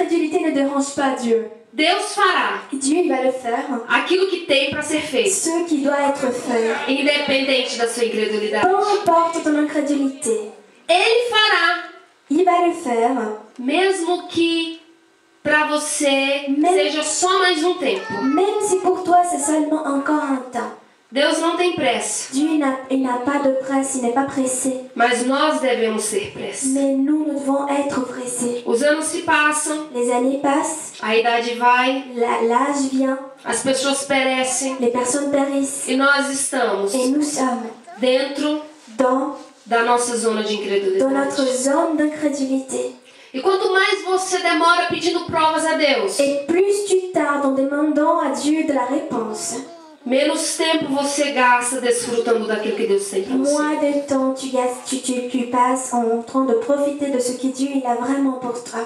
incrédulité ne dérange pas Dieu. Deus fará Dieu, il va le faire. aquilo que tem para ser feito, Ce qui doit être fait. independente da sua incredulidade. Peu importe ton incrédulité. Ele fará, Il va le faire. mesmo que para você seja só mais um tempo. Même si pour toi c'est seulement encore un temps. Deus não tem pressa, Dieu il n'a pas de presse, il n'est pas pressé. mas nós devemos ser pressa. Mais nous devons être pressés. Os anos se passam, Les années passent, a idade vai, l'âge vient, as pessoas perecem les personnes périssent. e nós estamos Et nous sommes dentro dans da nossa zona de notre incredulidade. zone d'incrédulité. E quanto mais você demora pedindo provas a Deus, Et plus tu tardes en demandant à Dieu de la réponse, menos tempo você gasta desfrutando daquilo que Deus tem para você. moins de temps tu passes en train de profiter de ce que Dieu il a vraiment pour toi.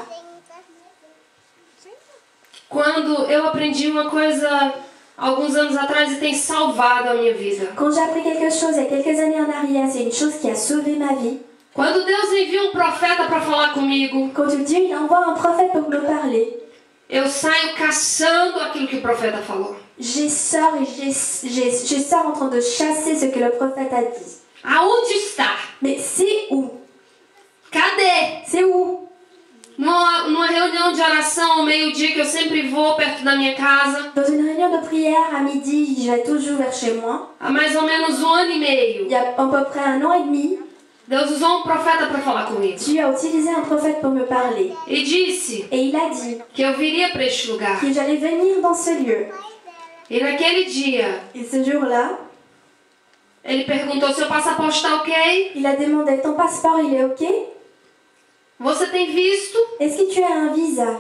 Quando eu aprendi uma coisa alguns anos atrás e tem salvado a minha vida. Quand j'ai appris quelque chose il y a quelques années en arrière, c'est une chose qui a sauvé ma vie. Quando Deus envia um profeta para falar comigo, Quand Dieu il envoie un prophète pour me parler, eu saio caçando aquilo que o profeta falou. je sors en train de chasser ce que le prophète a dit. Aonde está? Mais c'est où? Cadê? C'est où? Numa reunião de oração ao meio-dia que eu sempre vou perto da minha casa, Dans une réunion de prière à midi, je vais toujours vers chez moi. há mais ou menos 1 ano e meio, Il y a à peu près 1 an et demi, Deus usou um profeta para falar comigo. Dieu a utilisé un prophète pour me parler. E disse Et il a dit que eu viria para este lugar. que j'allais venir dans ce lieu. E naquele dia, Et ce jour-là, ele perguntou se o passaporte está ok. il a demandé, ton passeport il est ok? Você tem visto? Est-ce que tu as un visa?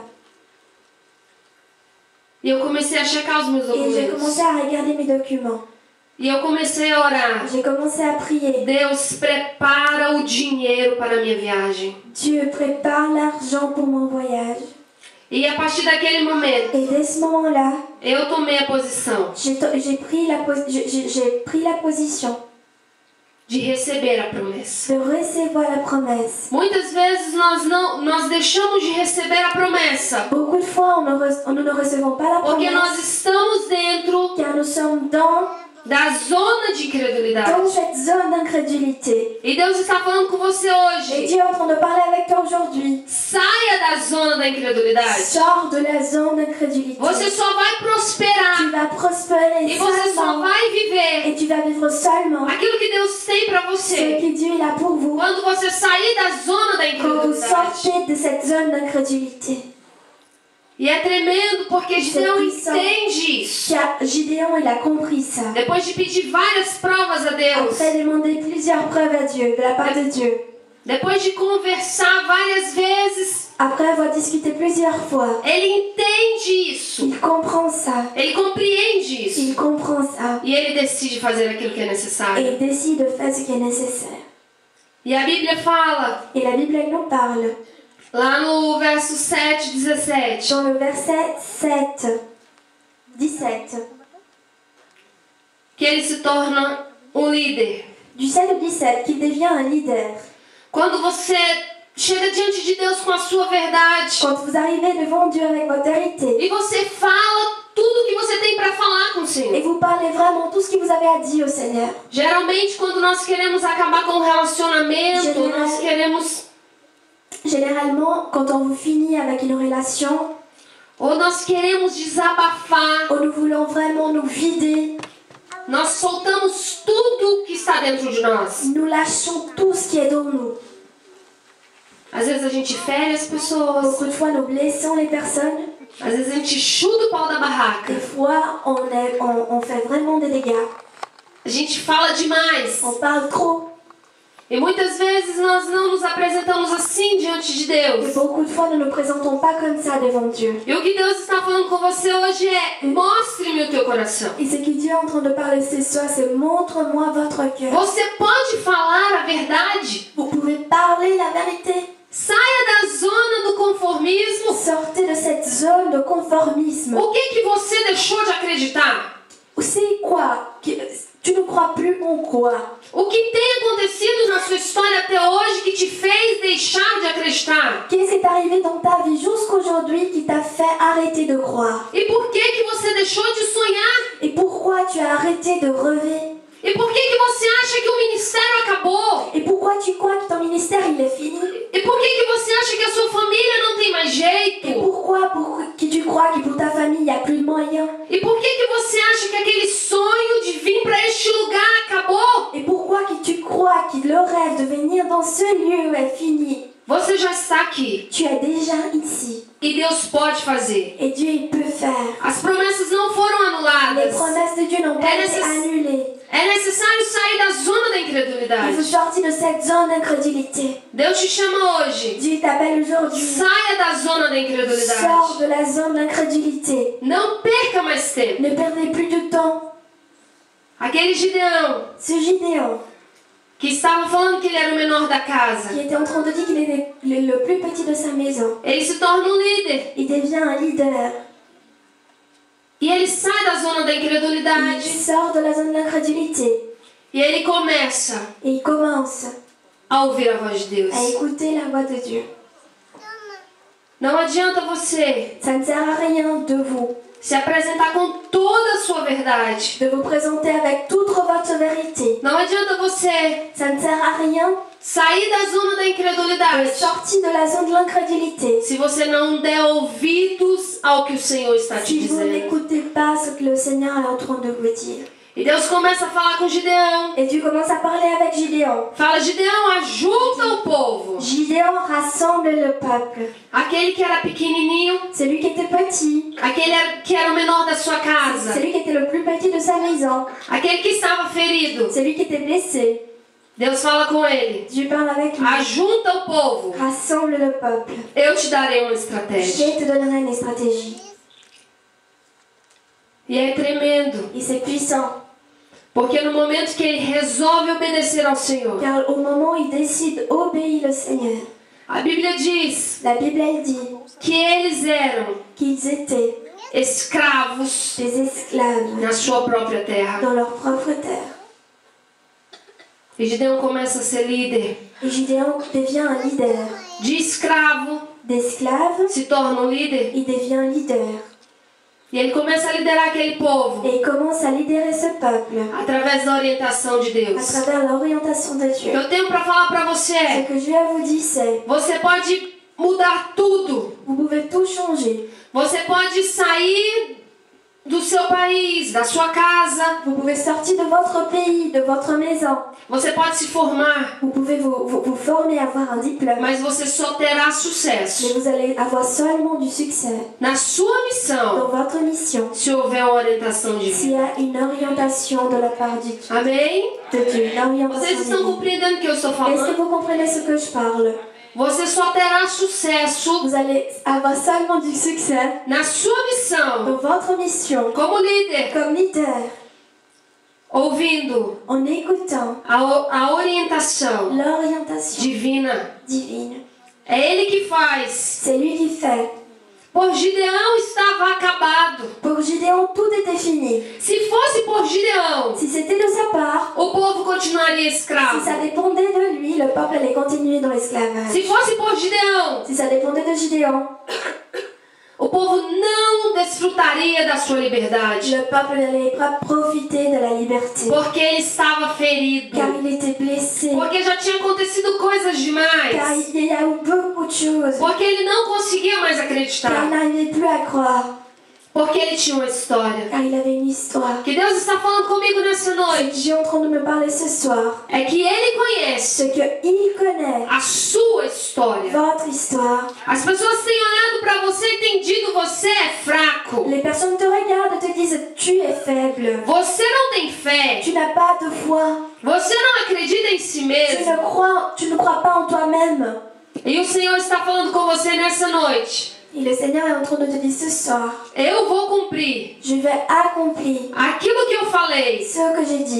E eu comecei a checar os meus Et j'ai documentos. commencé à regarder mes documents. E eu comecei a orar. J'ai commencé à prier. Deus, prepara o dinheiro para a minha viagem. Dieu prépare l'argent pour mon voyage. E a partir daquele momento, Et dès ce moment-là, eu tomei a posição j'ai pris la position de receber a promessa. de recevoir la promesse. Muitas vezes nós deixamos de receber a promessa Beaucoup de fois, nous ne recevons pas la porque nós promesse estamos dentro car nous sommes dans da zona de incredulidade. cette zone d'incrédulité. E Deus está falando com você Et hoje. Dieu est en train de parler avec toi aujourd'hui. Saia da zona da incredulidade. Sors de la zone d'incrédulité. Você só vai prosperar Tu vas prospérer e você só seulement. vai viver Et tu vas vivre seulement aquilo que Deus tem para ce você que Dieu il a pour vous. quando você sair da zona da Quand vous incredulidade. sortez de cette zone d'incrédulité. E é tremendo porque Gideão entende isso. Car Gideon, il a compris ça. Depois de pedir várias provas a Deus, Après demander plusieurs preuves à Dieu, de la part de Dieu. depois de conversar várias vezes, Après avoir discuté plusieurs fois, ele entende isso. il comprend ça. Ele compreende isso. Il comprend ça. E ele decide fazer aquilo que é Et necessário. il décide de faire ce qui est nécessaire. E a Bíblia fala, Et la Bible, elle nous parle. lá no verso 7, 17, Dans le verset 17, que ele se torna um líder. du 7 au 17, qu'il devient un leader. Quando você chega diante de Deus com a sua verdade Quand vous arrivez devant Dieu avec votre vérité, e você fala tudo que você tem para falar com o et Senhor. vous parlez vraiment tout ce que vous avez à dire au Seigneur. Geralmente, quando nós queremos acabar com um relacionamento, nós queremos, Généralement, quand on vous finit avec une relation, ou nós queremos desabafar, ou nous voulons vraiment nous vider, nós soltamos tudo que está dentro de nós. nous lâchons tout ce qui est dans nous. Às vezes a gente fere as pessoas, Beaucoup de fois, nous blessons les personnes. às vezes a gente chuta o pau da barraca, Des fois, on fait vraiment des dégâts. a gente fala demais. On parle trop. E muitas vezes nós não nos apresentamos assim diante de Et Deus. beaucoup de fois, nous ne nous présentons pas comme ça devant Dieu. E o que Deus está falando com você hoje é: mostre-me o teu coração. Et ce que Dieu est en train de parler ce soir, c'est montre-moi votre cœur. Você pode falar a verdade. Vous pouvez parler la vérité. Saia da zona do conformismo. Sortez de cette zone de conformisme. O que você deixou de acreditar? C'est quoi? Tu ne crois plus en quoi? O que tem acontecido na sua história até hoje que te fez deixar de acreditar? Qu'est-ce qui est arrivé dans ta vie jusqu'aujourd'hui qui t'a fait arrêter de croire? E por que você deixou de sonhar? Et pourquoi tu as arrêté de rêver? E por que você acha que o ministério acabou? Et pourquoi tu crois que ton ministère il est fini? E por que você acha que a sua família não tem mais Et jeito? pourquoi que tu crois que pour ta famille il n'y a plus de moyens? E por que você acha que aquele sonho de vir para este lugar acabou? Et pourquoi que tu crois que le rêve de venir dans ce lieu est fini? Você já está aqui Tu es déjà ici. e Deus pode fazer. Et Dieu il peut faire. As promessas não foram Les anuladas. promesses de Dieu n'ont pas été annulées. É necessário sair da zona da Il faut incredulidade. sortir de cette zone d'incrédulité. Deus te chama hoje. Dieu t'appelle aujourd'hui. Saia da zona da Sors incredulidade. de la zone d'incrédulité. Não perca mais tempo. Ne perdez plus de temps. Aquele Gideão Ce Gideon que estava falando que ele era o menor da casa, qui était en train de dire qu'il était le plus petit de sa maison, ele se torna um líder. il devient un leader. E ele sai da zona da Il incredulidade. sort de la zone d'incrédulité E ele começa et il commence a ouvir a voz de Deus. à écouter la voix de Dieu. Não adianta você Ça ne sert à rien de vous, se apresentar com toda a sua verdade. de vous présenter avec toute votre vérité. Não adianta você Ça ne sert à rien sair da zona da de incredulidade sortir de la zone de l'incrédulité. se você não der ouvidos ao que o Senhor está te Si vous dizendo. n'écoutez pas ce que le Seigneur est en train de vous dire. E Deus começa a falar com Gideão. Et Dieu commence à parler avec Gideon. Fala, Gideão, ajunta o povo. Gideon rassemble le peuple. Aquele que era pequenininho, Celui qui était petit, aquele que era o menor da sua casa, celui qui était le plus petit de sa maison, aquele que estava ferido. celui qui était blessé. Deus fala com ele. Dieu parle avec lui. Ajunta o povo. Rassemble le peuple. Eu te darei uma Je estratégia. te donnerai une stratégie. E é tremendo. Et c'est puissant. Porque no momento que ele resolve obedecer ao Senhor, Car au moment où il décide d'obéir le Seigneur, a Bíblia diz la Bible elle dit que eles eram qu'ils étaient escravos des esclaves na sua própria terra. dans leur propre terre. E Gideão começa a ser líder. Et Gideon devient un leader. De escravo D'esclave, se torna um líder. il devient un leader. E ele começa a liderar aquele povo Et il commence à libérer ce peuple através da orientação de à Deus. travers l'orientation de O que Dieu. eu tenho para falar para você Ce é: que Dieu vous dit, c'est você pode mudar tudo. vous pouvez tout changer. Você pode sair do seu país, da sua casa. Vous pouvez sortir de votre pays, de votre maison. Você pode se formar, Vous pouvez vous former, avoir un diplôme. mas você só terá Mais sucesso vous allez avoir seulement du succès na sua dans missão votre mission se houver uma orientação s'il divina. y a une orientation de la part Amém? de Dieu. Une orientation Vocês estão divine. compreendendo o que eu estou Est-ce que falando? vous comprenez ce que je parle? Você só terá sucesso Vous allez avoir seulement du succès na sua missão dans votre mission como líder, comme leader ouvindo en écoutant a orientação l'orientation divina. divine. É Ele que faz. C'est lui qui fait. Por Gideão estava acabado. Pour Gideon, tout était fini. Se fosse por Gideão, Si c'était de sa part, o povo continuaria si escravo. ça dépendait de lui, le peuple allait continuer dans l'esclavage. Se fosse por Gideão, Si ça dépendait de Gideon, o povo não desfrutaria da sua liberdade. le peuple n'allait pas profiter de la liberté. Porque ele estava ferido. Car il était blessé. Porque já tinha acontecido coisas Car demais. il y a eu beaucoup de choses. Porque ele não conseguia mais Car il acreditar. n'arrivait plus à croire. Porque ele tinha uma história. Car il avait une histoire. Que Deus está falando comigo nessa Ce noite que Dieu est en train de me parler ce soir, é que ele conhece c'est qu'il connaît a sua história. votre histoire. As pessoas têm olhado pra você e têm dito você é fraco. Les personnes te regardent et te disent tu es faible. Você não tem fé. Tu n'as pas de foi. Você não acredita em si mesmo. Tu ne crois pas en toi-même. E o Senhor está falando com você nessa noite. Et le Seigneur est en train de te dire ce soir, Eu vou cumprir je vais accomplir aquilo que eu falei ce que j'ai dit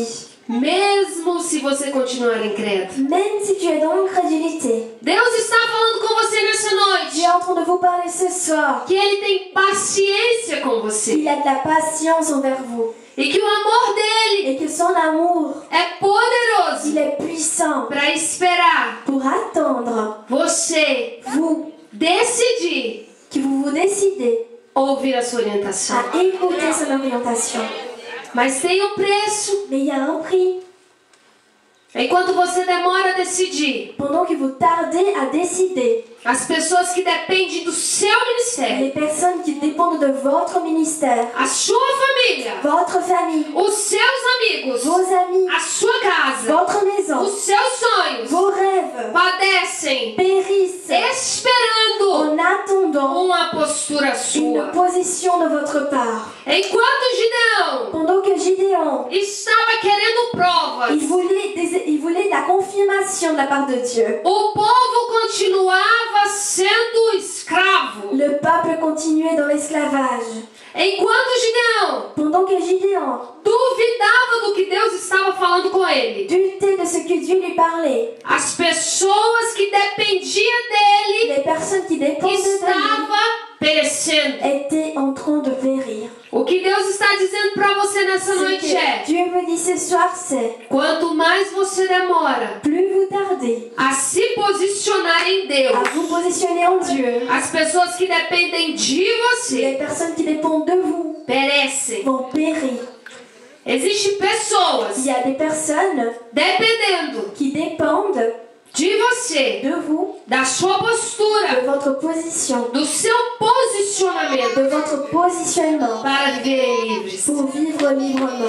Mesmo se você continuar incrédulo. Même si tu es dans l'incrédulité. Deus está falando com você nessa Dieu noite. est en train de vous parler ce soir. Que Ele tem paciência com Il você. a de la patience envers vous. E que o amor dele Et que son amour, é poderoso il est puissant para esperar pour attendre você vous, decidir que vous vous décidez ouvir a sua orientação. à écouter son orientation. Mas tem um preço. Mais il y a un prix. Enquanto você demora a decidir, Pendant que vous tardez à décider, as pessoas que dependem do seu ministério, les personnes qui dépendent de votre ministère, a sua família, votre famille, os seus amigos, vos amis, a sua casa, votre maison, os seus sonhos, vos rêves padecem périssent esperando en attendant uma postura une sua. position de votre part. Enquanto Gideão Pendant que Gideon, estava querendo provas, il voulait la confirmation de la part de Dieu. o povo continuava sendo escravo. Le peuple continuait dans l'esclavage. Enquanto Gideão Pendant que Gideon duvidava do que Deus estava falando com ele, doutait de ce que Dieu lui parlait, as pessoas que dependiam dele les personnes qui dépendaient de lui estavam perecendo. étaient en train de périr. O que Deus está dizendo para você nessa Ce noite que é: Dieu me dit ce soir, c'est quanto mais você demora plus vous tardez a se posicionar em à Deus, vous positionner en Dieu, as pessoas que dependem de les você personnes qui dépendent de vous perecem. vont périr. Existem pessoas Il y a des personnes dependendo qui dépendent de você, de vous, da sua postura, de votre position, do seu posicionamento de votre positionnement para viverem livres. pour vivre librement.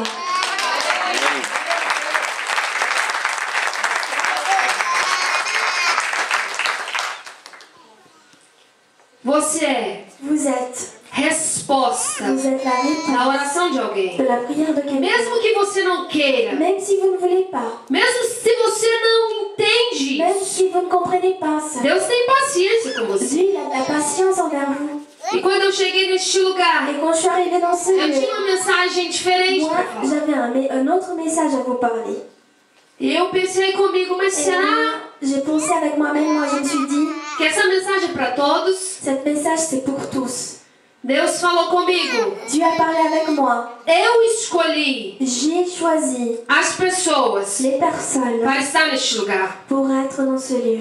Vous êtes resposta la na réponse oração de alguém. de la prière de quelqu'un. Mesmo que você não queira, Même si vous ne voulez pas, mesmo se você não entende, même si vous ne comprenez pas ça, Deus tem paciência com você. Dieu il a de la patience envers vous. E quando eu cheguei neste lugar, Et quand je suis arrivée dans ce eu lieu, tinha uma mensagem diferente moi, para falar. j'avais un autre message à vous parler. E eu pensei comigo, mas Et será moi, j'ai pensé avec moi-même, moi je me suis dit, que essa mensagem é para todos? cette message c'est pour tous. Deus falou comigo. Dieu a parlé avec moi. Eu escolhi J'ai choisi as pessoas les personnes para estar neste lugar. pour être dans ce lieu.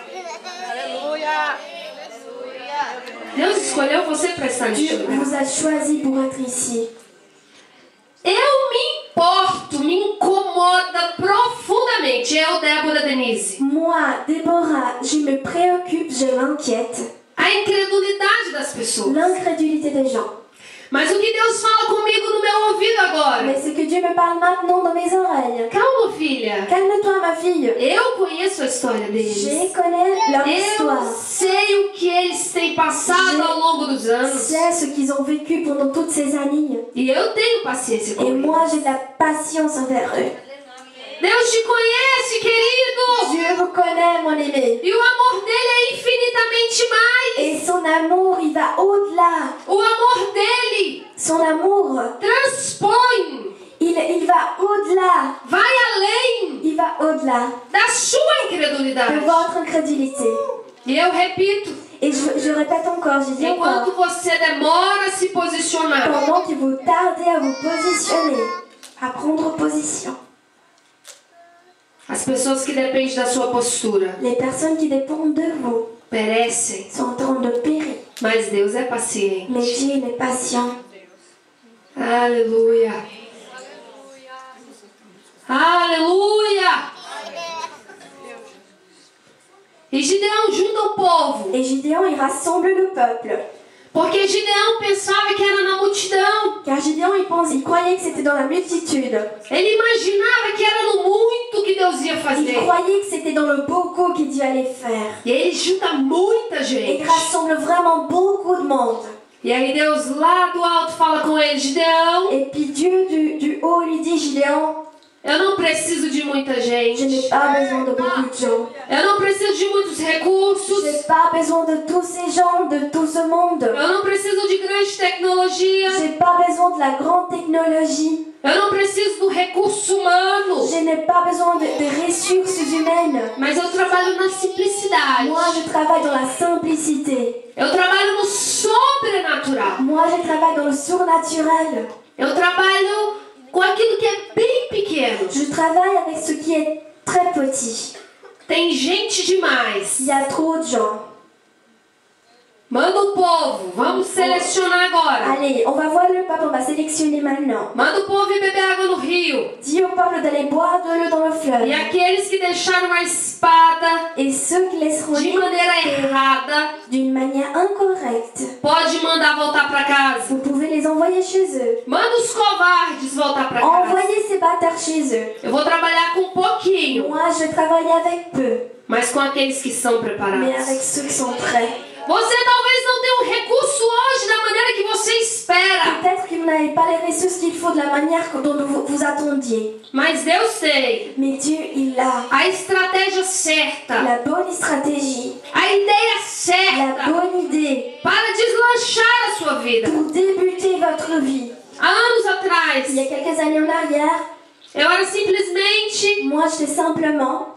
Deus escolheu você para estar neste Dieu lugar. vous a choisi pour être ici. Eu me importo, me incomoda profundamente. Eu, Débora Denise. Moi, Déborah, je me préoccupe, je m'inquiète. A incredulidade das pessoas. L'incrédulité des gens. Mas o que Deus fala comigo no meu ouvido agora? Mais ce que Dieu me parle maintenant dans mes oreilles. Calma, filha. Calme-toi, ma fille. Eu conheço a história deles. Je connais leur Eu histoire. sei o que eles têm passado ao longo dos Je anos. sais ce qu'ils ont vécu pendant toutes ces années. E eu tenho paciência com Et eles. moi, j'ai de la patience envers eux. Deus te conhece, querido. Dieu vous connaît, mon aimé. E o amor dele é infinitamente mais. Et son amour, il va au-delà. O amor dele Son amour, transpõe, il va au-delà. vai além Il va au-delà da sua de incredulidade. votre incrédulité. E eu repito, Et je répète encore, je dis enquanto encore, você demora a se posicionar, pendant que vous tardez à vous positionner, à prendre position, as pessoas que dependem da sua postura les personnes qui dépendent de vous perecem, sont en train de périr. mas Deus é paciente. Mais Dieu il est patient. Aleluia. Aleluia. E Gideão junta o povo, Et Gideon, il rassemble le peuple. porque Gideão pensava que era na multidão. Car Gideon, il croyait que c'était dans la multitude. Ele imaginava que era no muito que Deus ia Il fazer. croyait que c'était dans le beaucoup que Dieu allait faire. E aí ele junta muita Et gente. il rassemble vraiment beaucoup de monde. E aí Deus lá do alto fala com ele: Gideão, Et puis Dieu du haut lui dit, Gideon, eu não preciso de muita je gente. n'ai pas besoin de beaucoup de gens. Eu não preciso de muitos Je recursos. n'ai pas besoin de tous ces gens, de tout ce monde. Eu não preciso de grande tecnologia. J'ai pas besoin de la grande technologie. Eu não preciso do recurso humano. Je n'ai pas besoin de ressources humaines. Mas eu trabalho na simplicidade. Moi, je travaille dans la simplicité. Eu trabalho no sobrenatural. Moi, je travaille dans le surnaturel. Eu trabalho com aquilo que é bem pequeno. Je travaille avec ce qui est très petit. Tem gente demais. Il y a trop de gens. Manda o povo. Vamos selecionar agora. Allez, on va voir le peuple, on va sélectionner maintenant. Manda o povo ir beber água no rio. Dis au peuple d'aller boire de l'eau dans le fleuve. E aqueles que deixaram a espada Et ceux qui laisseront de maneira errada, d'une manière incorrecte, pode mandar voltar para casa. vous pouvez les envoyer chez eux. Manda os covardes voltar para casa. Envoyez ces bâtards chez eux. Eu vou trabalhar com pouquinho, Moi, je travaille avec peu, mas com aqueles que são mais preparados. avec ceux qui sont prêts. Você talvez não tenha um recurso hoje da maneira que você espera, Peut-être que vous n'avez pas les ressources qu'il faut de la manière dont vous attendiez. mas Deus tem Mais Dieu, il a a estratégia certa, la bonne stratégie, a ideia la certa bonne idée para deslanchar a sua vida. pour débuter votre vie. Há anos Il y atrás, a quelques années en arrière, eu era simplesmente moi, j'étais simplement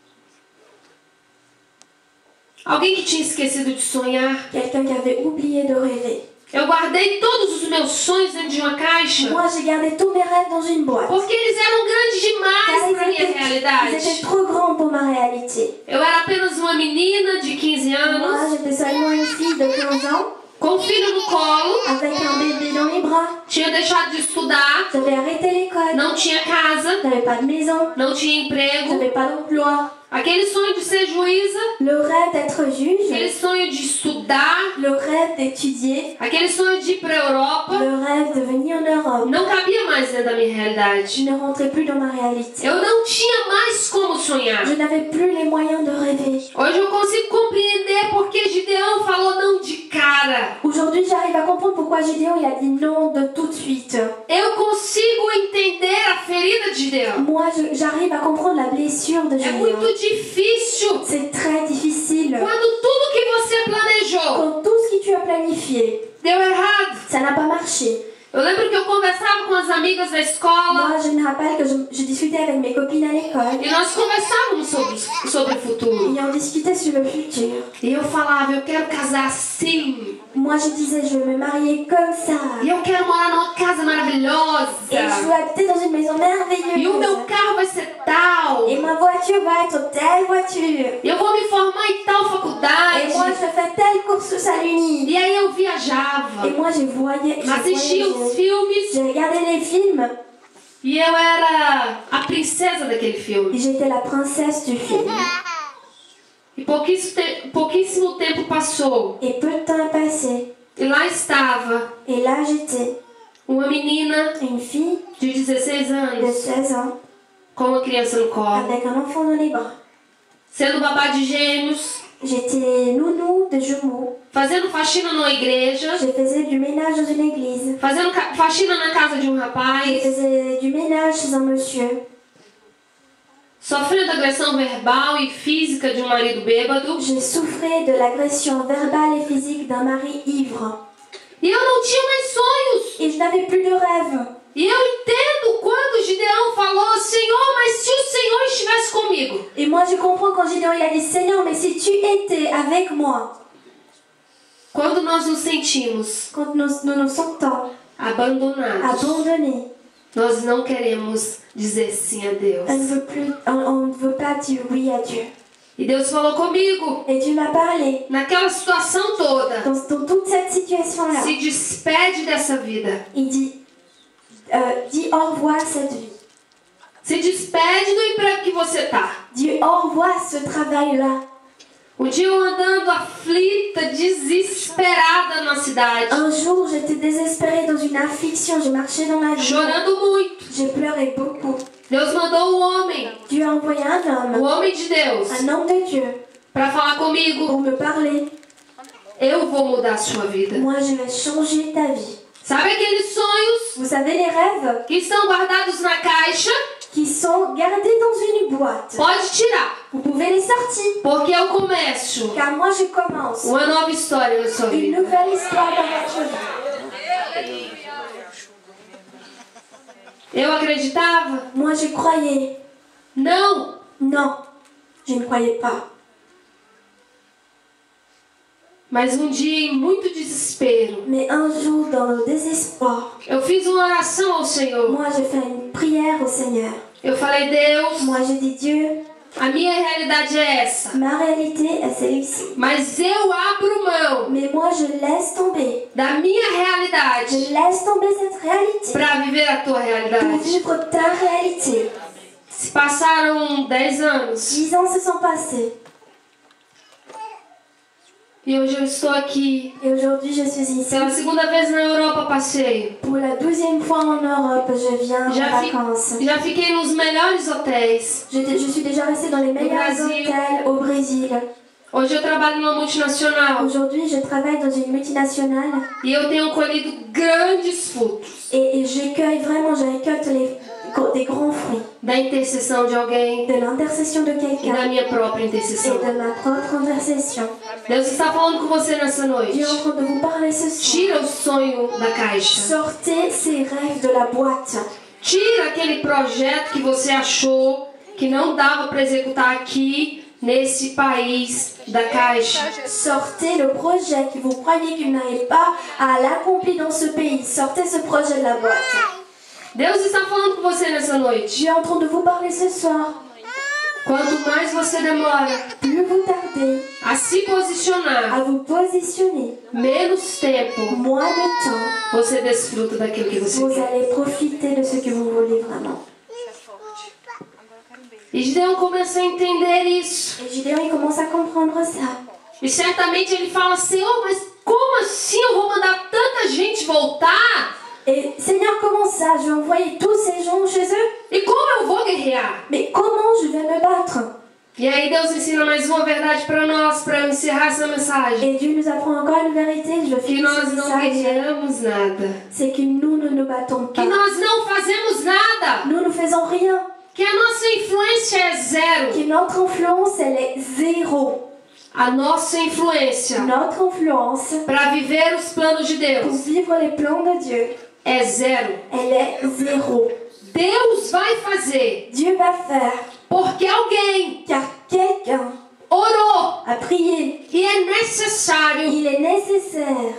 alguém que tinha esquecido de sonhar. quelqu'un qui avait oublié de rêver. Eu guardei todos os meus sonhos dentro de uma caixa, Moi, j'ai gardé tous mes rêves dans une boîte. porque eles eram grandes demais para a minha Ils étaient realidade. trop grands pour ma réalité. Eu era apenas uma menina de 15 Moi, anos, j'étais seulement une fille de 15 ans, com um filho no colo, avec un bébé dans les bras. tinha deixado de estudar, J'avais arrêté l'école. não tinha casa, J'avais pas de maison. não tinha emprego. J'avais pas d'emploi. Aquele sonho de ser juíza, Le rêve d'être juge. aquele sonho de estudar, Le rêve d'étudier. aquele sonho de ir para a Europa, Le rêve de venir en Europe. não cabia mais dentro da minha Je realidade. ne rentrais plus dans ma réalité. Eu não tinha mais como sonhar. Je n'avais plus les moyens de rêver. Hoje eu consigo compreender porque Gideão falou não de cara. Aujourd'hui, j'arrive à comprendre pourquoi Gédéon il a dit non de tout de suite. Eu consigo entender a ferida de Gideão. Moi, j'arrive à comprendre la blessure de É Gédéon. muito difícil C'est très difficile. quando tudo que você planejou Quand tout ce que tu as planifié, deu errado. ça n'a pas marché. Eu lembro que eu conversava com as amigas da escola Moi, je me rappelle que je discutais avec mes copines à l'école e nós conversávamos sobre o futuro. et on discutait sur le futur. E eu falava, eu quero casar assim. Moi, je disais, je veux me marier comme ça. E eu quero morar numa casa maravilhosa. Et je veux habiter dans une maison E o merveilleuse. meu carro vai ser tal. Et ma voiture va être telle voiture. Eu vou me formar em tal Et faculdade. moi, je fais telle course à l'Uni. E aí eu viajava. Et moi, j'ai voyagé. Assistia os filmes. J'ai regardé les films E eu era a princesa daquele et filme. j'étais la princesse du film. E pouquíssimo tempo passou. Et peu de temps a passé. E lá estava Et là, j'étais uma menina une fille de 16 de anos 16 ans com uma criança no colo, avec un enfant dans les bras. sendo babá de gêmeos, J'étais nounou de jumeaux. fazendo faxina numa igreja, Je faisais du ménage dans une église. fazendo faxina na casa de um Je rapaz, faisais du ménage chez un monsieur. sofrendo agressão verbal e física de um marido bêbado. Je souffrais de l'agression verbale et physique d'un mari ivre. E eu não tinha mais sonhos. Et je n'avais plus de rêve. E eu entendo quando Gideão falou, Senhor, mas se o Senhor estivesse comigo. Et moi, je comprends quand Gédéon il a dit, Seigneur, mais si tu étais avec moi, Quando nós nos sentimos quand nous nous sentons abandonados, abandonnés, nós não queremos dizer sim a Deus. on ne veut pas dire oui à Dieu. E Deus falou comigo, Et Dieu m'a parlé naquela situação toda, dans toute cette situation-là. se despede dessa vida. Il dit, dis au revoir à cette vie. Se despede do emprego que você tá. Dis au revoir à ce travail-là. Um dia eu andando aflita, desesperada na cidade, Un jour, j'étais désespérée dans une affliction. Je marchais dans la vie. chorando muito. J'ai pleuré beaucoup. Deus mandou um homem, Dieu a envoyé un o homme, homem de Deus, un homme de Dieu, para falar comigo. pour me parler. Eu vou mudar a sua vida. Moi, je vais changer ta vie. Sabe aqueles sonhos Vous savez les rêves que estão guardados na caixa? qui sont gardés dans une boîte. Pode tirar, Vous pouvez les sortir. porque eu começo Car moi, je commence uma nova história na sua une vida. nouvelle histoire dans votre vie. Eu acreditava? Moi, je croyais. Não. Non, je ne croyais pas. Mas um dia, em muito desespero, Mais un jour, dans le désespoir, eu fiz uma oração ao Senhor. moi, j'ai fait une prière au Seigneur. Eu falei, Deus, Moi, j'ai dit, Dieu, a minha realidade é essa. ma réalité est celle-ci. Mas eu abro mão Mais moi, je laisse tomber. da minha realidade Je laisse tomber cette réalité para viver a tua pour realidade. vivre ta réalité. Se passaram 10 anos 10 ans se sont passés. e hoje eu estou aqui. Et aujourd'hui, je suis ici. Pela segunda vez na Europa passeio. Pour la 12e fois en Europe, je viens en vacances. Já fiquei nos melhores hotéis. Je suis déjà restée dans les meilleurs hôtels au Brésil. Hoje eu trabalho numa multinacional Aujourd'hui, je travaille dans une multinationale e eu tenho colhido grandes frutos et je récolte des grands fruits da intercessão de alguém de l'intercession de e da quelqu'un minha própria et intercessão. de ma propre intercession. Deus está falando com você nessa noite. Dieu est en train de vous parler ce soir. Tira o sonho da caixa. Sortez ces rêves de la boîte. Tira aquele projeto que você achou que não dava para executar aqui nesse país da caixa. Sortez le projet que vous croyez que vous n'arrivez pas à l'accomplir dans ce pays. Sortez ce projet de la boîte. Deus está falando com você nessa noite. Dieu est en train de vous parler ce soir. Quanto mais você demora Plus vous tardez a se posicionar, à vous positionner, menos tempo moins de temps, você desfruta daquilo que você vous quer. allez profiter de ce que vous voulez vraiment. E Gideão começa a entender isso. Et Gideon, il commence à comprendre ça. E certamente ele fala, Senhor, mas como assim eu vou mandar tanta gente voltar? Et Seigneur, comment ça? Je vais envoyer tous ces gens chez eux? E como eu vou guerrear? Mais comment je vais me battre? E aí Deus ensina mais uma verdade para nós, para eu encerrar essa mensagem. Et Dieu nous apprend encore une vérité, je vais Que finir ce nós não message. guerreamos nada. C'est que nous ne nous battons Que pas. nós não fazemos nada. Nous ne faisons rien. Que a nossa influência é zero. Que notre influence, elle est zéro. A nossa influência Notre influence para viver os planos de pour Deus vivre les plans de Dieu, é zero. elle est zéro. Deus vai fazer Dieu va faire, porque alguém car quelqu'un orou a prié. e é necessário Il est nécessaire.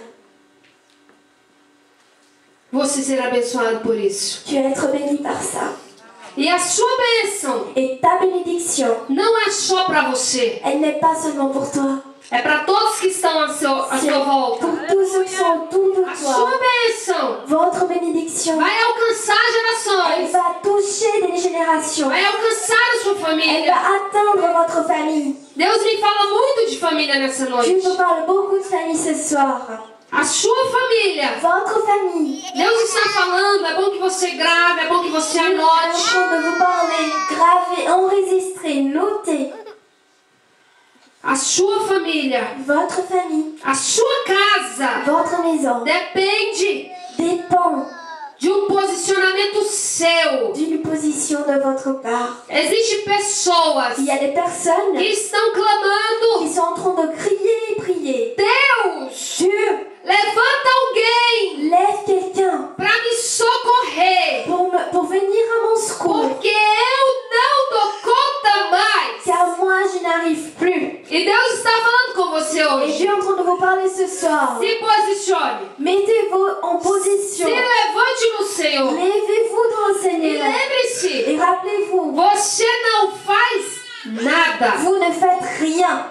você ser abençoado por isso. Tu vas être béni par ça. E a sua bênção Et ta bénédiction, não é só para você, elle n'est pas seulement pour toi. é para todos que estão à sua volta. Pour tous ceux qui sont autour de A sua toi. bênção Votre bénédiction, vai alcançar elle gerações, va toucher des générations. vai alcançar a sua Elle família. va atteindre votre famille. Deus me fala muito de família nessa Tu noite. me parles beaucoup de famille ce soir. A sua família. Votre famille. Deus está falando, é bom que você grave, é bom que você Elle est en anote. train de vous parler. Gravez, enregistrez, notez. A sua família, Votre famille, a sua casa votre maison depende dépend de posicionamento seu. d'une position de votre part. Existem pessoas Il y a des personnes que estão clamando: qui sont en train de crier et prier. Deus, Dieu, levanta alguém lève quelqu'un para me socorrer, pour venir à mon secours. porque eu não dou conta mais. Car moi, je n'arrive plus. E Deus está falando com você Et hoje. Dieu est en train de vous parler ce soir. Se posicione, Mettez-vous en se position. levante no Senhor. Levez-vous dans le E Seigneur. lembre-se, Et rappelez-vous, você não faz nada. vous ne faites rien.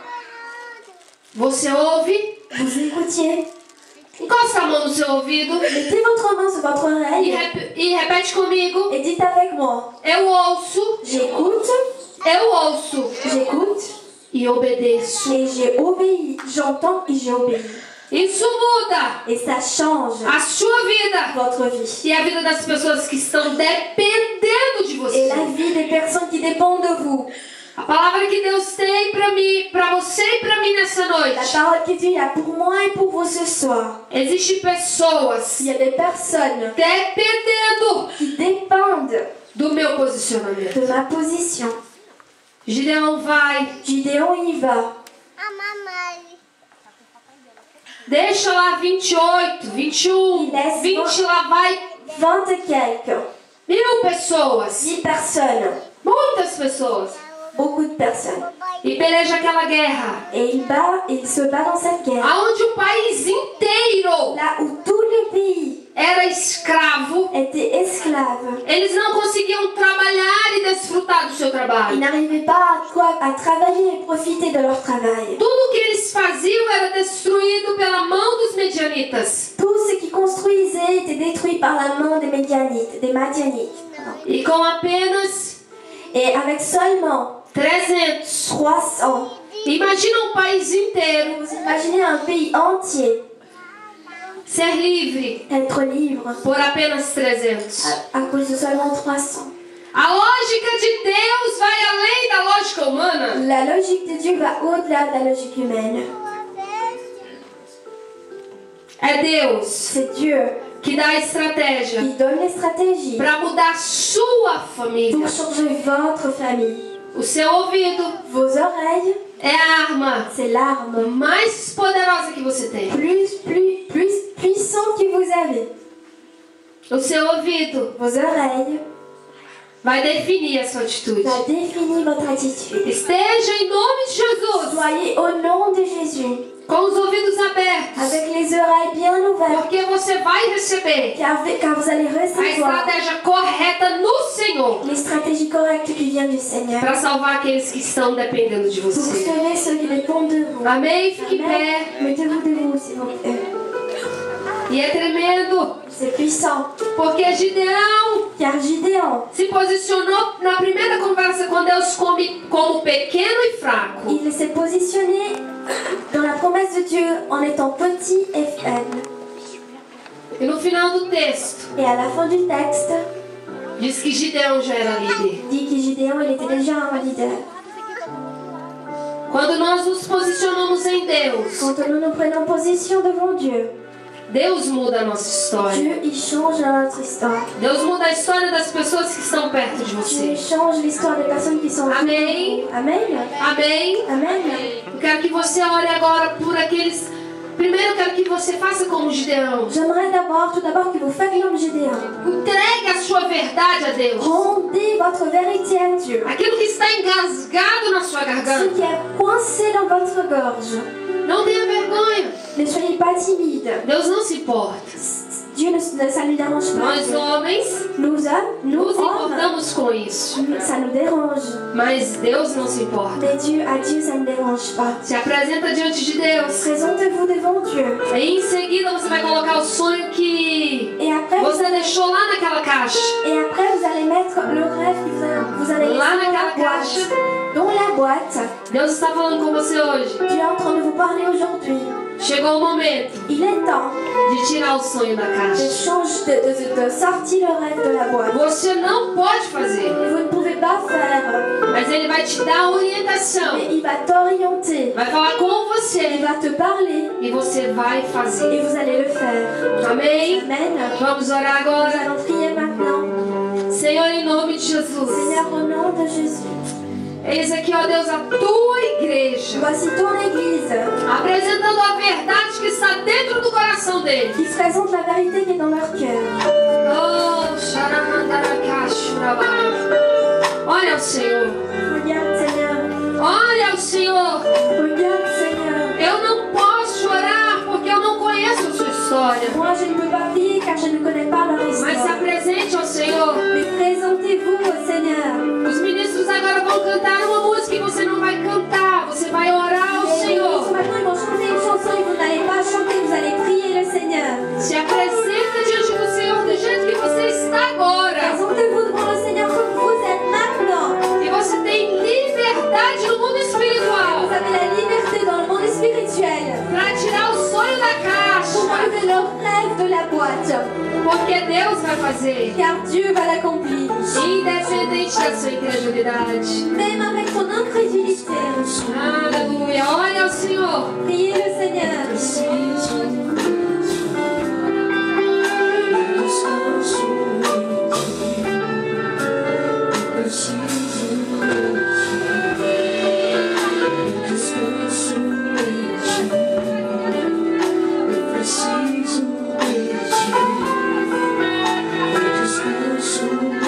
Você ouve, Vous écoutiez. encosta a mão no seu ouvido Mettez votre main sur votre oreille e repete comigo. et dites avec moi. Eu ouço, J'écoute, eu ouço j'écoute e obedeço. et j'ai obéi. J'entends et j'ai obéi. Isso muda Et ça change a sua vida votre vie. e a vida das pessoas que estão dependendo de Et você. la vie des personnes qui dépendent de vous. A palavra que Deus tem para mim, para você e para mim nessa La noite. parole que Dieu a pour moi et pour vous ce soir. Existem pessoas Il y a des personnes dependendo qui dépendent do meu posicionamento. de ma position. Gideão vai, Gideon y va. deixa lá 28, 21, E desce 20 lá vai. 20 et quelques. 1000 pessoas. 1000 personnes. Muitas pessoas. Beaucoup de personnes. E peleja aquela guerra. Et il se bat dans cette guerre. Aonde o país inteiro Là où tout le pays era escravo. était esclave. Eles não conseguiam trabalhar e desfrutar do seu Ils trabalho. n'arrivaient pas à travailler et profiter de leur travail. Tudo que eles faziam era destruído pela mão dos medianitas. Tout ce qui construisait était détruit par la main des Madianites. E com apenas Et avec seulement 300. 300, Imagina um país inteiro vous imaginez un pays entier ser livre être libre por apenas 300. à cause de seulement 300. A lógica de Deus vai além da lógica humana. La logique de Dieu va au-delà de la logique humaine. É Deus C'est Dieu que dá a estratégia qui donne les stratégies para mudar sua família. pour changer votre famille. O seu ouvido Vos oreilles, é a arma c'est l'arme mais poderosa que você tem. plus puissant que vous avez. O seu ouvido Vos oreilles vai definir a sua atitude. va définir votre attitude. Esteja em nome de Jesus Soyez au nom de Jésus, com os ouvidos abertos, avec les oreilles bien ouvertes, porque você vai receber car vous allez a recevoir estratégia correta no Senhor les stratégies correctes qui viennent du Seigneur para salvar aqueles que estão dependendo de pour você. sauver ceux qui dépendent de vous. Amém? Fique em Amen. pé. Mettez-vous debout, s'il vous plaît. E é tremendo, C'est puissant, porque Gideão car Gideon, se posicionou na primeira conversa com Deus como pequeno e fraco. il s'est positionné dans la promesse de Dieu en étant petit et faible. E no final do texto, Et à la fin du texte, diz que Gideão já era líder. dit que Gideon, il était déjà un leader. Quando nós nos posicionamos em Deus, Quand nous nous prenons position devant Dieu, Deus muda a nossa história. Dieu, il change notre histoire. Deus muda a história das pessoas que estão perto de Dieu você. change l'histoire des personnes qui sont autour de Amém. vous. Amen. Amém? Amen. Eu quero que você ore agora por aqueles... Primeiro eu quero que você faça como Gideão. J'aimerais tout d'abord que vous fassiez comme Gideon. Entregue a sua verdade a Deus. Rendez votre vérité à Dieu. Aquilo que está engasgado na sua Ce garganta. qui est coincé dans votre gorge. Não tenha vergonha. Ne soyez pas timide. Deus não se importa. Dieu, ça ne lui dérange pas. Nós homens Nous hommes, nos hommes, importamos com isso. ça nous dérange. Mas Deus não se importa. Mais à Dieu, ça ne dérange pas. Se apresenta diante de Deus. Présentez-vous devant Dieu. Aí em seguida você vai colocar o sonho que Et après, você deixou lá naquela caixa. vous allez mettre le rêve que vous allez Lá laisser naquela caixa. dans la boîte. Deus está falando com você hoje. Dieu est en train de vous parler aujourd'hui. Chegou o momento Il est temps de tirar o sonho da de, caixa. de sortir le rêve de la boîte. Você não pode fazer, Vous ne pouvez pas faire, mas ele vai te dar orientação. mais il va t'orienter. Vai falar com Il você va te parler e você vai et fazer. vous allez le faire. Amém? Amen. Vamos orar Nous agora. allons prier maintenant. Senhor, em nome de Jesus. Seigneur, au nom de Jésus, Eis aqui, ó Deus, a tua igreja. voici ton Église Apresentando a verdade que está dentro do coração deles. qui présente la vérité qui est dans leur cœur. Oh, xaramandaracachurabai. Olha ao Senhor. Regarde, Seigneur. Olha ao Senhor. Regarde, Seigneur. Eu não posso chorar porque eu não conheço a sua história. Moi, je ne peux pas prier car je ne connais pas leur Mas se histoire. apresente ao Senhor. Mais présentez-vous au Seigneur. Os ministros agora vão cantar uma música e você não vai cantar. Você vai orar ao Les Senhor. ministres, maintenant, ils vont chanter une chanson et vous n'allez pas chanter, vous allez prier le Seigneur. Se apresenta diante do Senhor do jeito que você está agora. Présentez-vous devant le Seigneur comme vous êtes maintenant. E você tem liberdade no mundo espiritual Vous avez la liberté dans le monde spirituel para tirar o sonho da pour caixa. enlever le rêve de la boîte. Porque Deus vai fazer. Car Dieu va l'accomplir. Independente da sua incredulidade. Même avec ton incrédulité. Aleluia. Olha ao Senhor. Priez le Seigneur. Preciso de ti.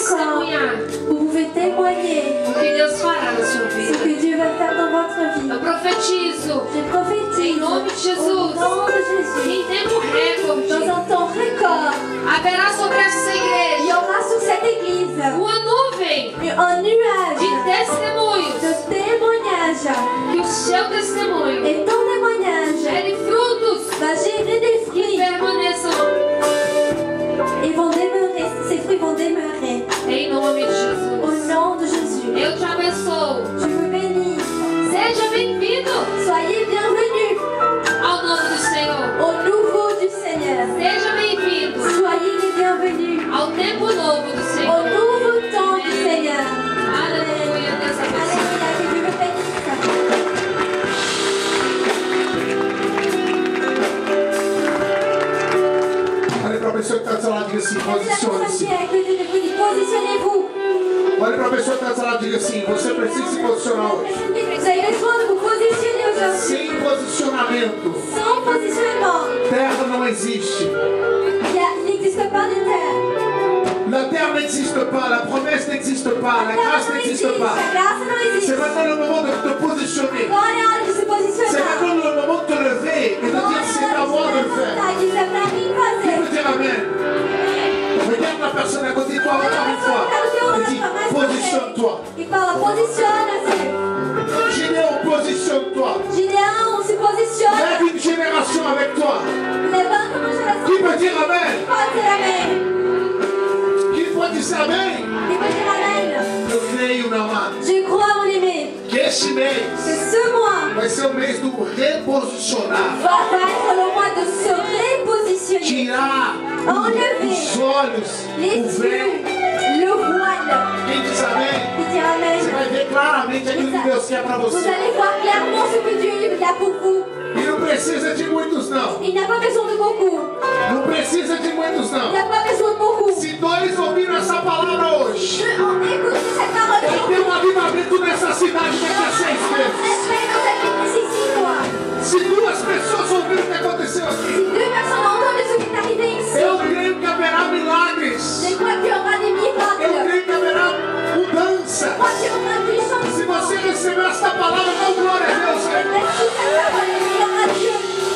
testemunhar Vous pouvez témoigner o que Deus fará na sua ce vida. que Dieu va faire dans votre vie. Eu profetizo Je prophétise em nome de au Jesus, nom de Jésus. em tempo recorde, Dans un temps record, haverá sobre essa il y igreja aura sur cette église uma nuvem un nuage de testemunhos, de témoignages. que o seu testemunho Et ton témoignage gere frutos va gérer des que fruits permaneçam et vont demeurer. Ces fruits vont demeurer. em nome de Jesus. Au nom de Jésus, Eu te abençoo. je vous bénis. Seja bem-vindo Soyez bienvenus ao nome do Senhor. au nouveau du Seigneur. Seja bem-vindo Soyez les bienvenus ao tempo novo do au Senhor. nouveau temps du Seigneur. Aleluia, Deus abençoe. Alléluia, que Dieu me bénisse. Olha para a pessoa que está do seu lado e diga assim, La personne qui posicione-se. est à côté de vous dit positionnez-vous. Olha para a pessoa que está do seu lado e diga assim, você precisa se posicionar hoje. Vous avez besoin de vous positionner aujourd'hui. Sem posicionamento, Sans positionnement, terra não existe. il n'existe pas de terre. La terre n'existe pas, la promesse n'existe pas, la grâce n'existe pas. La grâce non C'est existe. maintenant le moment de te positionner. Agora é hora de se C'est posicionar. maintenant le moment de te lever et de Agora dire é c'est à hora moi de de le se faire. levantar e dizer pra mim Tu fazer. peux dire Amen. Regarde la personne à côté de toi encore une fois et dis positionne-toi. E fala, posiciona-se. Gédéon, positionne-toi. Gideão, se posiciona. Lève une génération avec toi. Levanta uma geração. Qui peut dire Amen? Pode dizer amém. Qui peut dire Amen? Quem pode dizer amém? Eu creio, meu amado, Je crois, mon aimé, que este mês que ce mois vai ser o mês do reposicionar. va être le mois de se repositionner. Tirar os olhos, Les o véu. yeux, le voile. Quem diz amém? Qui dit Você amém. vai ver claramente aquilo que Deus quer para Vous você. allez voir clairement ce que Dieu a pour vous. E não precisa de muitos, não. Il n'a pas besoin de beaucoup. Não precisa de muitos, Il não. n'a pas besoin de beaucoup. Se dois ouviram essa palavra hoje, On écoute cette parole vai ter um avivamento nessa cidade daqui a 6 meses. Respect dans cette église ici, moi. Se duas pessoas ouviram o que aconteceu Si aqui, deux personnes ont entendu ce qui est arrivé ici, eu creio que haverá milagres. je crois qu'il y aura des Eu miracles. creio que haverá Je mudança. crois qu'il y aura du Se changement. você recebeu esta palavra, dá glória a Deus. Et merci cette parole et gloire à Dieu.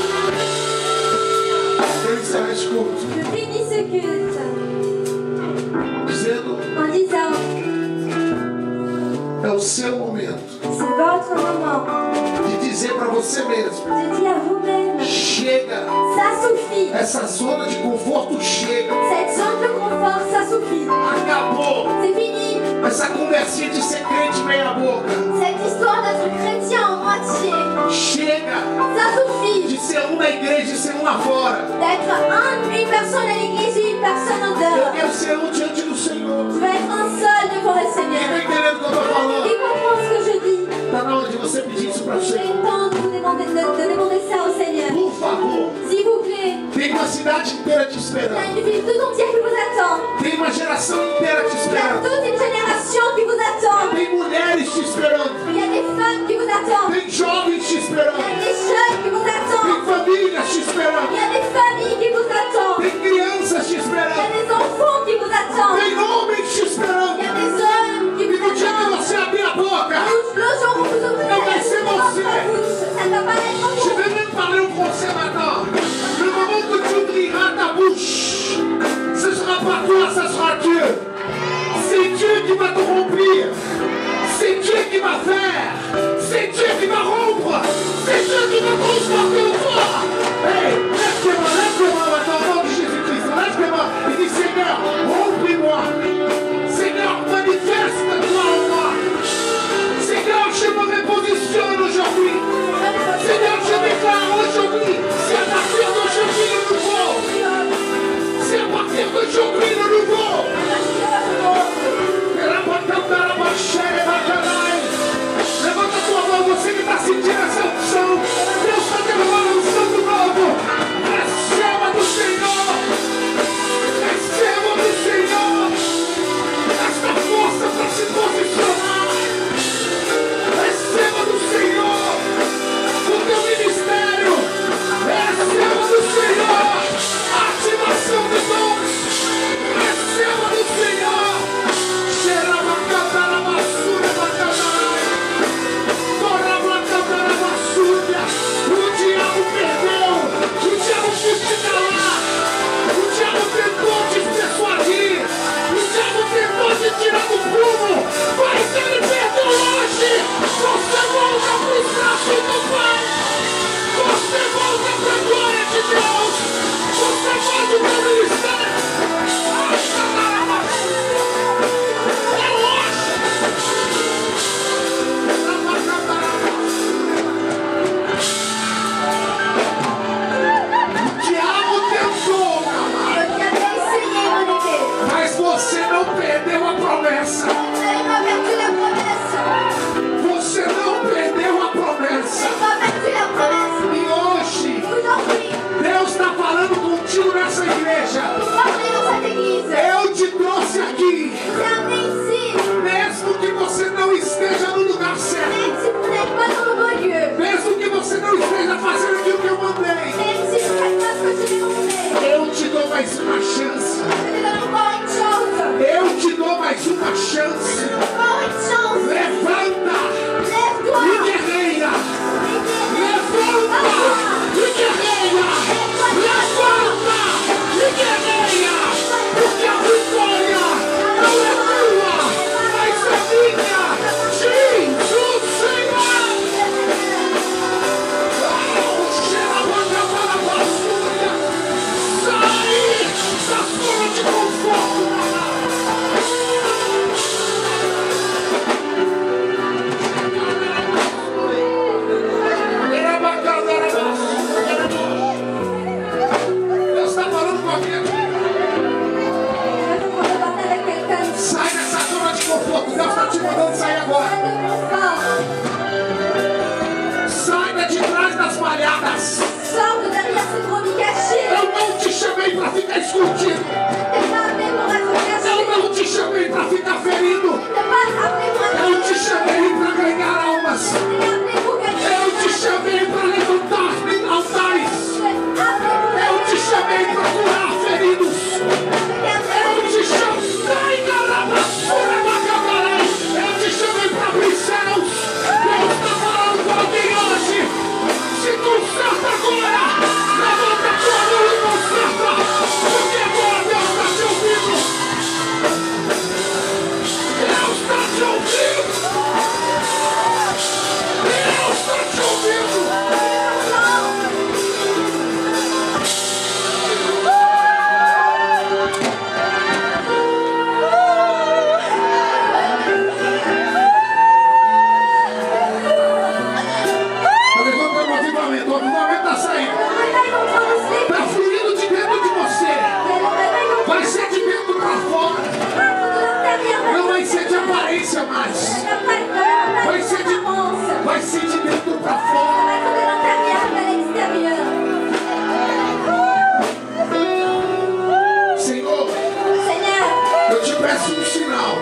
Eu encerro este culto Je bénis ce culte dizendo: en disant, é o seu momento c'est votre moment. de dizer para você mesmo: Je dis à vous-même, chega, ça suffit. essa zona de conforto chega, Cette zone de confort, ça suffit. acabou. C'est fini. Essa conversinha de ser crente meia boca, Cette histoire d'être chrétien en moitié, chega ça suffit. de ser um na igreja e ser um lá fora. D'être une personne à l'église et une personne en Eu dehors. quero ser um diante do Senhor. Tu vas être un seul devant le Quem está Seigneur. entendendo o que eu estou falando? Qui comprend ce que je dis? Está na hora de você pedir isso para o J'ai Senhor. le temps de vous demander, de demander ça au Seigneur. Por favor, S'il vous plaît, tem uma cidade inteira te il y a esperando. une ville tout entière qui vous attend. Tem uma geração inteira te Il y a esperando. toute une génération qui vous attend. Tem mulheres te esperando. Il y a des femmes qui vous attendent. Tem jovens te Il y esperando. a des jeunes qui vous Tem attendent. famílias te Il esperando. y a des familles qui vous attendent. Tem crianças te Il y a esperando. des enfants qui vous attendent. Tem homens te Il y esperando. a des hommes qui E vous no dia que attendent. você abrir a boca, Le jour où vous ouvrez Non, mais c'est votre bon, c'est- bouche, ça ne va pas être je vous. vais même parler au français maintenant. Le moment que tu ouvriras ta bouche, ce sera pas toi, ce sera Dieu. C'est Dieu qui va te remplir. C'est Dieu qui va faire. C'est Dieu qui va rompre. C'est Dieu qui va transporter en toi. Hey, lève-toi maintenant au nom de Jésus-Christ. Lève-toi et dis Seigneur, remplis-moi. Seigneur, manifeste-toi en moi. Seigneur, je me repositionne aujourd'hui. Seigneur, je déclare aujourd'hui, c'est à partir d'aujourd'hui le nouveau. C'est à partir d'aujourd'hui le nouveau. Levanta-toi, você que está sentindo essa unção. Deus está derramando um santo novo. Receba do Senhor. Receba do Senhor. Esta força para se posicionar. Receba do Senhor o teu ministério. Receba do Senhor a ativação de dons. igreja. Parlez dans cette église. Eu te trouxe aqui. C'est amené ici. Mesmo que você não esteja no lugar certo. Même si vous n'êtes pas dans le bon lieu. Mesmo que você não esteja fazendo aquilo que eu mandei. Même si vous ne faites pas ce que je t'ai demandé. Eu te dou mais uma chance. Je te donne encore une chance. Eu te dou mais uma chance. Encore une chance. Levanta Lève-toi. e guerreia. Levanta e guerreia. Levanta e guerreia. Porque a vitória não é tua, mas é minha. Jesus, Senhor. Cheira a boca para a basura. Sai da zona de conforto. Deus está falando com alguém aqui. Je te demande de parler avec quelqu'un ici. Sai dessa zona de conforto. Deus está te mandando sair agora. Pas de confort. Sai de trás das malhadas. Sors de derrière cette brebis cachée. Eu não te chamei para ficar escondido. T'es pas appelé pour être caché. Eu não te chamei para ficar ferido. T'es pas appelé pour être Eu te chamei para ganhar almas. T'es appelé pour gagner. Eu te chamei para levantar altares. T'es appelé pour Eu te chamei para curar feridos. Eu te chamei Eu te chamei para abrir céus. Deus está falando com alguém hoje. Se conserta agora. Levanta a tua mão e conserta. Porque agora Deus está te ouvindo. Deus está te ouvindo. Deus está te ouvindo. O avivamento está saindo. Está fluindo de dentro de você. Vai ser de dentro para fora. Não vai ser de aparência mais. Vai ser de dentro para fora. Senhor, eu te peço um sinal.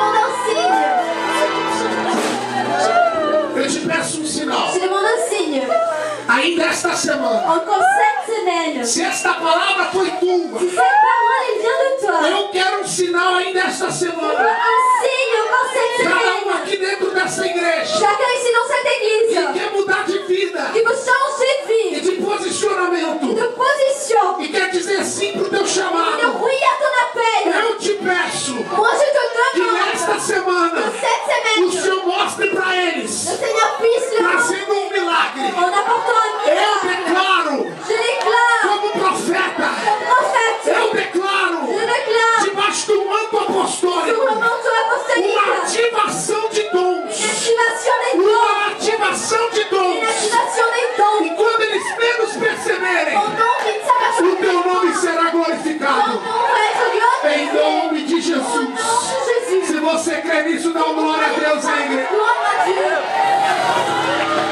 Eu te peço um sinal. Je demande un signe. Ainda esta semana. Encore cette semaine. Se esta palavra foi tua, Si cette parole elle vient de toi. eu quero um sinal ainda esta semana. Un signe encore cette Cada um semaine. aqui dentro dessa igreja Chacun ici dans cette que église quer mudar de vida qui veut changer de e vie, de posicionamento de position, e quer dizer sim pro teu de chamado. oui à ton appel. Eu te peço Moi je te que demande nesta semana que cette o semaine, Senhor mostre para le eles, Seigneur puisse le trazendo um montrer milagre. en apportant un Eu miracle. declaro, Je déclare como profeta, comme prophète, eu declaro, je déclare debaixo do manto apostólico, sur le manteau uma apostolique ativação de dons. une activation des dons, Uma ativação de une dons. activation des dons. E quando eles menos perceberem, Pendant qu'ils s'aperçoivent o teu nome será ton glorificado. nom va être Em glorifié. nome de Au nom Jesus. de Jésus. Se você crê nisso, dá uma glória a Deus, hein, igreja. Gloire à Dieu.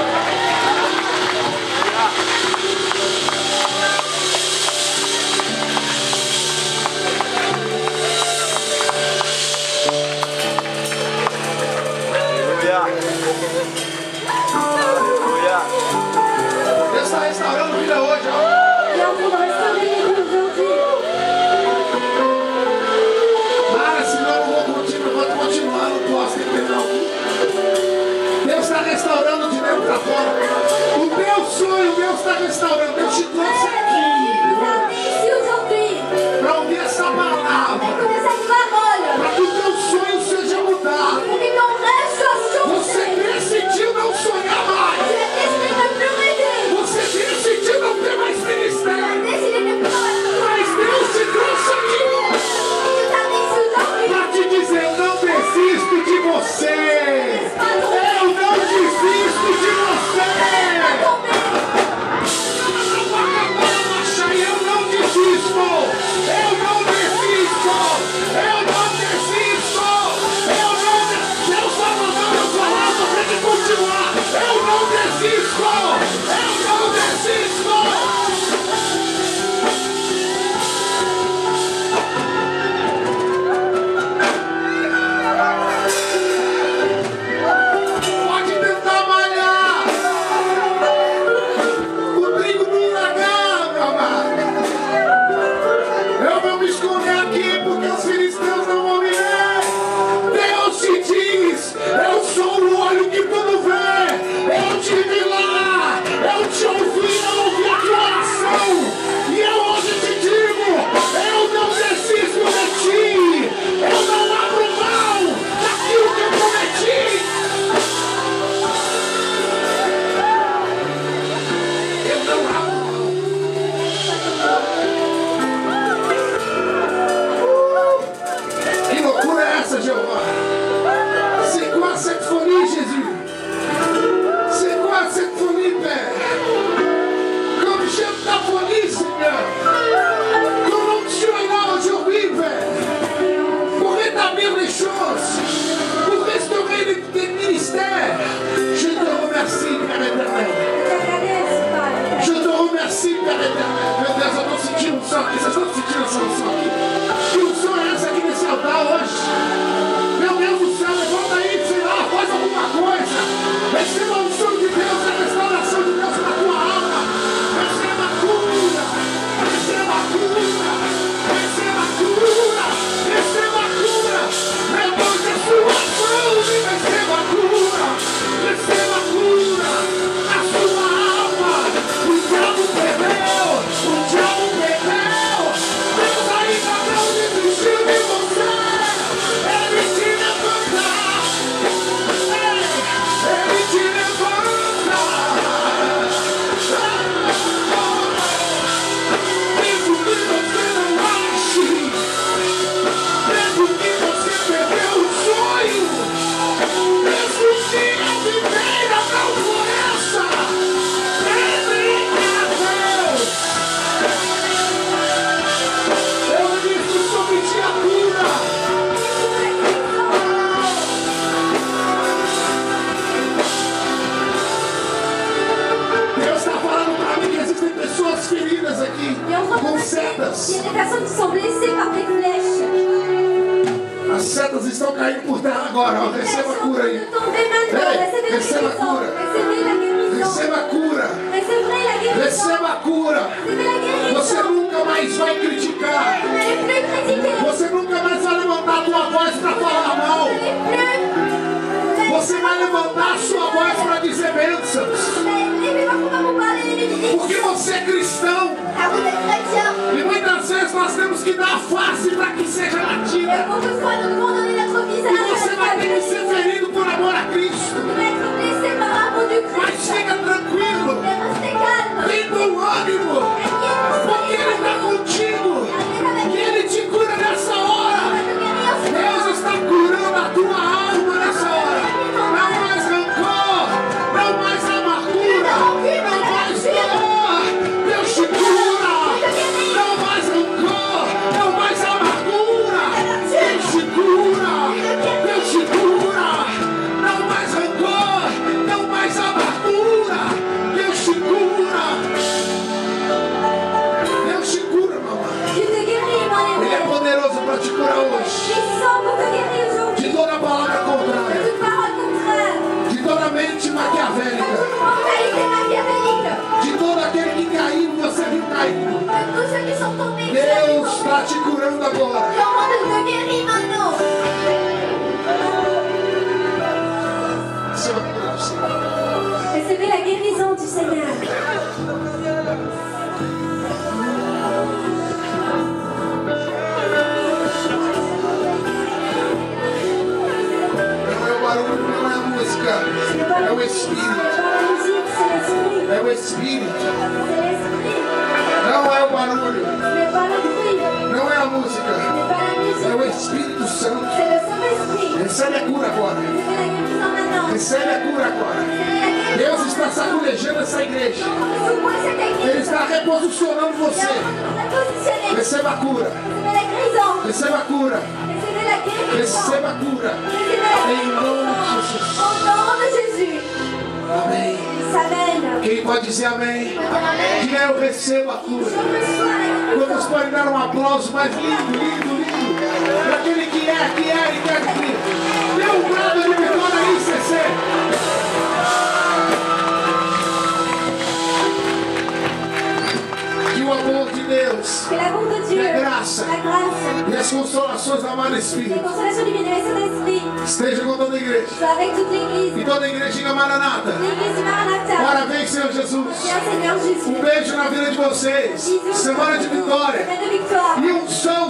Deus está restaurando vida hoje, ó. Et on va restaurer les vies aujourd'hui. Para, senão eu vou continuar, não posso entender não. Deus está restaurando de dentro para fora. O teu sonho, Deus está restaurando. Deus te trouxe Vous aqui amenez ici aujourd'hui. para ouvir essa palavra, Écoutez cette parole. para que o teu sonho seja mudado. Pour que ton rêve soit Você changé. decidiu não sonhar mais. Tu as décidé de ne plus rêver. Você decidiu não ter mais Tu as ministério. décidé de ne plus avoir Mas Deus te trouxe aqui Dieu t'a mis ici aujourd'hui. para te dizer: eu não desisto de você. Eu não desisto de você. Tomber. agora, ó, receba a cura aí. Ei, receba a cura. Receba a cura. Receba a cura. Você nunca mais vai criticar. Você nunca mais vai levantar a tua voz para falar mal. Você vai levantar a sua voz para dizer bênçãos. Porque você é cristão. E muitas vezes nós temos que dar a face para que seja latida. E você vai ter que ser ferido por amor a Cristo. Mas fica tranquilo. Tem bom ânimo. Porque Ele está contigo. E Ele te cura nessa hora. Deus está curando a tua alma nessa hora. Não mais rancor. Não mais amargura. Não mais dor. Deus te cura. Não mais rancor. Não mais amargura. Deus te cura. Deus te cura. Não mais rancor. Não mais amargura. Deus te cura. Deus te cura, mamãe. Ele é poderoso para te curar hoje. De toda palavra contrária. De toda mente maquiavélica. De todo aquele que caiu, você viu caído. Deus está te curando agora. Receba a cura do Senhor. Recevez la guérison du Seigneur. Não é o barulho, não é a música. É o Espírito. É o Espírito. Não é o barulho. Não é a música. É o Espírito Santo. Recebe a cura agora. Recebe a cura agora. Deus está sacudejando essa igreja. Ele está reposicionando você. Receba a cura. Receba a cura. Receba a cura. Em nome de Jesus. Amém. Quem pode dizer amém? Diga eu recebo a cura. Vamos pode dar um aplauso mais lindo, lindo, lindo. Para aquele que é e quer vir. Dê um brado de vitória aí, CC. Que o amor de Deus, que a graça e as consolações do amado Espírito esteja com toda a igreja. E toda a igreja diga Maranata. Parabéns, Senhor Jesus. Um beijo na vida de vocês. Semana de vitória. E unção